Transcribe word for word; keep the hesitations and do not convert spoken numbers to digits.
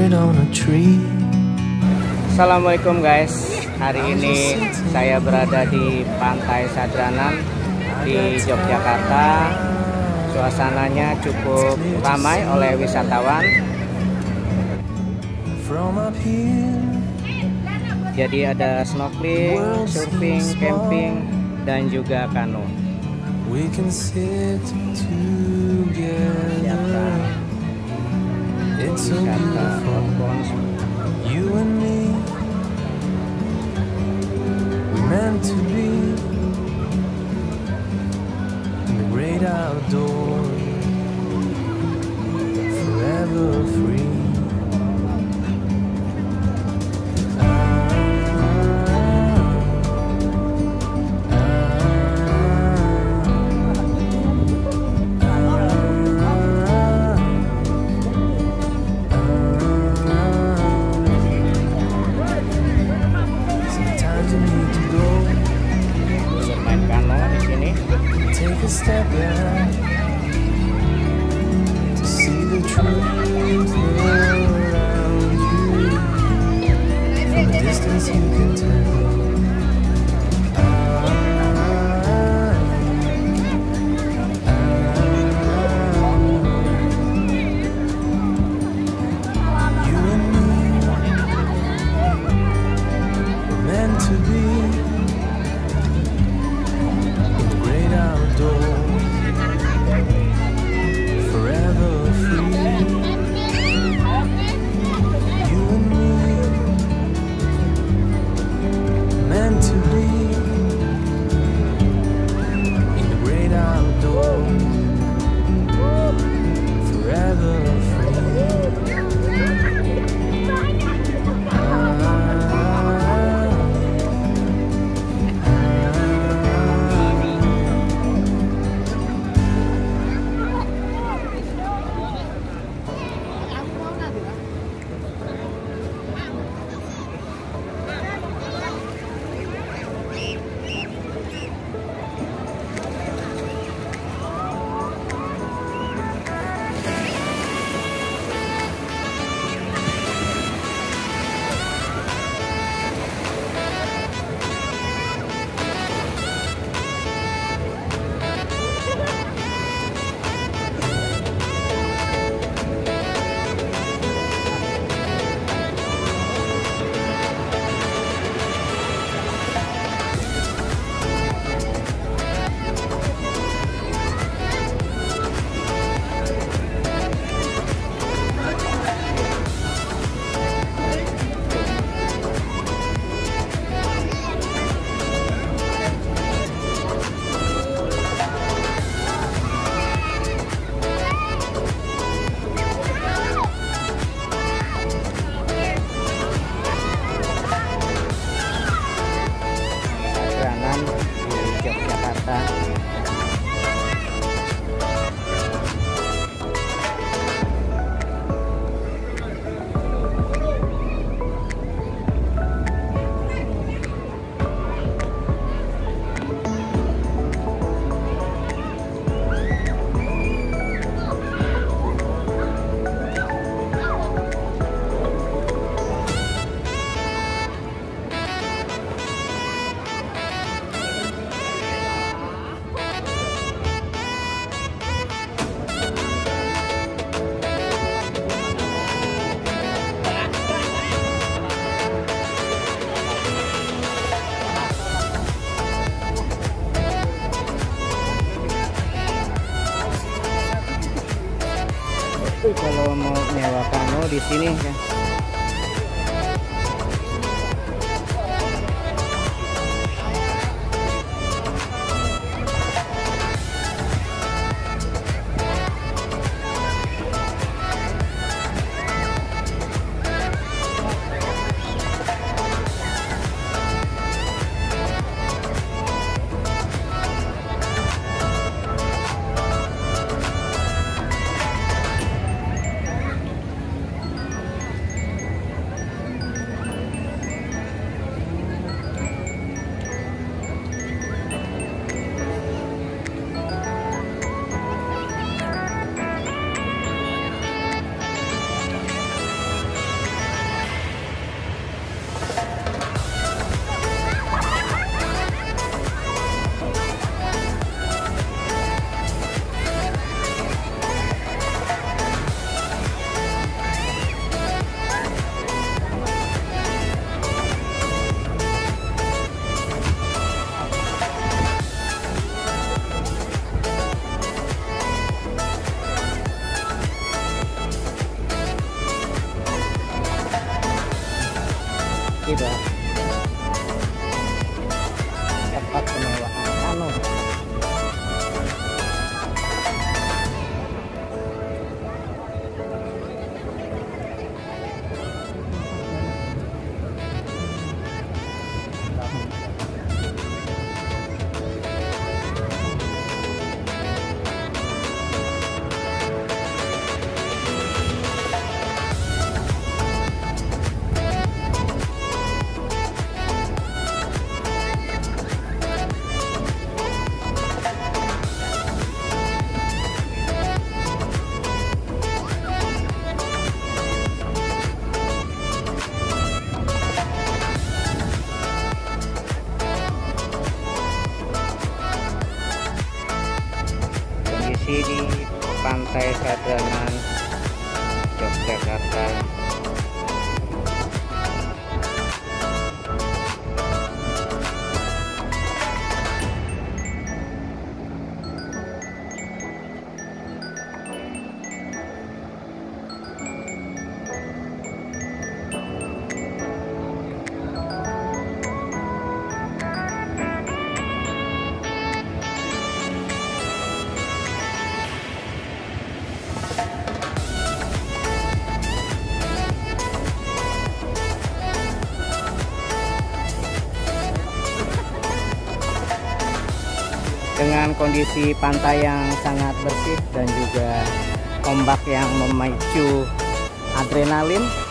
it on a tree. Assalamualaikum guys, hari ini saya berada di Pantai Sadranan di Yogyakarta. Suasananya cukup ramai oleh wisatawan. Jadi ada snorkeling, surfing, camping, dan juga kano. We can sit together. It's so beautiful. You and me, we're meant to be in the great outdoors, forever free. Step back to see the truth around you. From a distance you can tell. You and me were meant to be in the great outdoors. Kalau mau nyewa kano di sini kan. Inilah tempat kemewahan kano. Kondisi di Pantai Sadranan, Yogyakarta. Dengan kondisi pantai yang sangat bersih dan juga ombak yang memicu adrenalin,